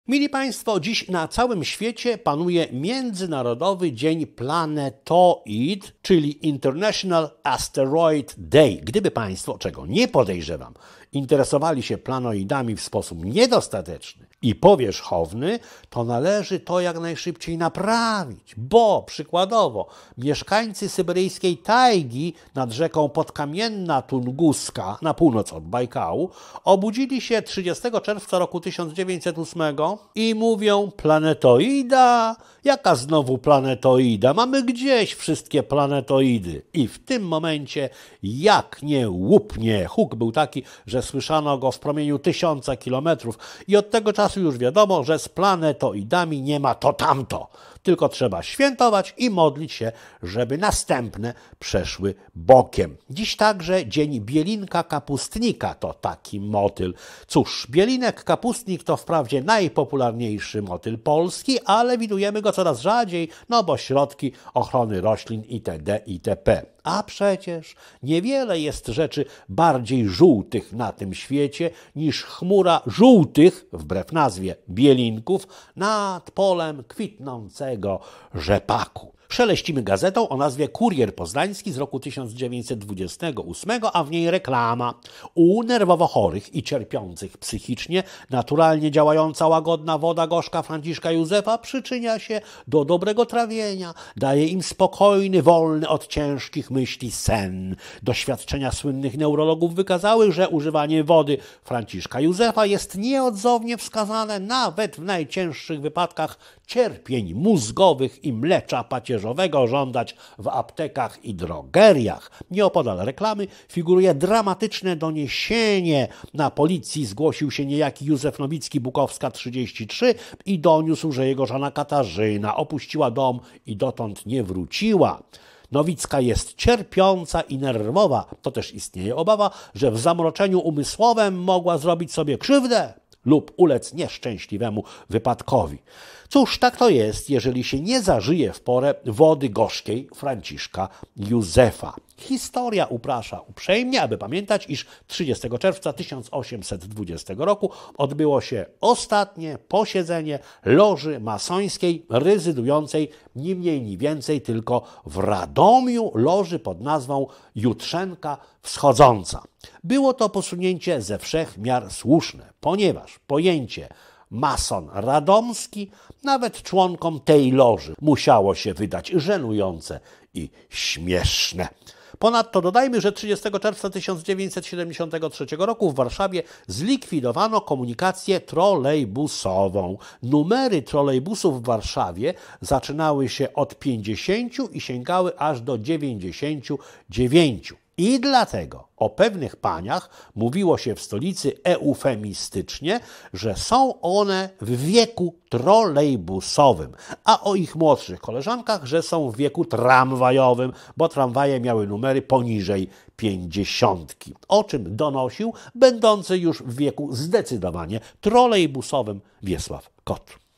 Mili Państwo, dziś na całym świecie panuje Międzynarodowy Dzień Planetoid, czyli International Asteroid Day. Gdyby Państwo, czego nie podejrzewam, interesowali się planoidami w sposób niedostateczny i powierzchowny, to należy to jak najszybciej naprawić, bo przykładowo mieszkańcy syberyjskiej tajgi nad rzeką Podkamienna Tunguska na północ od Bajkału obudzili się 30 czerwca roku 1908 i mówią: planetoida? Jaka znowu planetoida? Mamy gdzieś wszystkie planetoidy. I w tym momencie jak nie łupnie. Huk był taki, że słyszano go w promieniu 1000 kilometrów i od tego czasu już wiadomo, że z planetoidami nie ma to tamto. Tylko trzeba świętować i modlić się, żeby następne przeszły bokiem. Dziś także Dzień Bielinka Kapustnika, to taki motyl. Cóż, bielinek kapustnik to wprawdzie najpopularniejszy motyl polski, ale widujemy go coraz rzadziej, no bo środki ochrony roślin itd. itp. A przecież niewiele jest rzeczy bardziej żółtych na tym świecie niż chmura żółtych, wbrew nazwie, bielinków nad polem kwitnącego rzepaku. Szeleścimy gazetą o nazwie Kurier Poznański z roku 1928, a w niej reklama. U nerwowo chorych i cierpiących psychicznie naturalnie działająca łagodna woda gorzka Franciszka Józefa przyczynia się do dobrego trawienia, daje im spokojny, wolny od ciężkich myśli sen. Doświadczenia słynnych neurologów wykazały, że używanie wody Franciszka Józefa jest nieodzownie wskazane nawet w najcięższych wypadkach cierpień mózgowych i mlecza pacierzowego żądać w aptekach i drogeriach. Nieopodal reklamy figuruje dramatyczne doniesienie. Na policji zgłosił się niejaki Józef Nowicki, Bukowska 33 i doniósł, że jego żona Katarzyna opuściła dom i dotąd nie wróciła. Nowicka jest cierpiąca i nerwowa. To też istnieje obawa, że w zamroczeniu umysłowym mogła zrobić sobie krzywdę lub ulec nieszczęśliwemu wypadkowi. Cóż, tak to jest, jeżeli się nie zażyje w porę wody gorzkiej Franciszka Józefa. Historia uprasza uprzejmie, aby pamiętać, iż 30 czerwca 1820 roku odbyło się ostatnie posiedzenie loży masońskiej rezydującej ni mniej ni więcej tylko w Radomiu, loży pod nazwą Jutrzenka Wschodząca. Było to posunięcie ze wszech miar słuszne, ponieważ pojęcie mason radomski nawet członkom tej loży musiało się wydać żenujące i śmieszne. Ponadto dodajmy, że 30 czerwca 1973 roku w Warszawie zlikwidowano komunikację trolejbusową. Numery trolejbusów w Warszawie zaczynały się od 50 i sięgały aż do 99. I dlatego o pewnych paniach mówiło się w stolicy eufemistycznie, że są one w wieku trolejbusowym, a o ich młodszych koleżankach, że są w wieku tramwajowym, bo tramwaje miały numery poniżej 50. O czym donosił będący już w wieku zdecydowanie trolejbusowym Wiesław Kotr.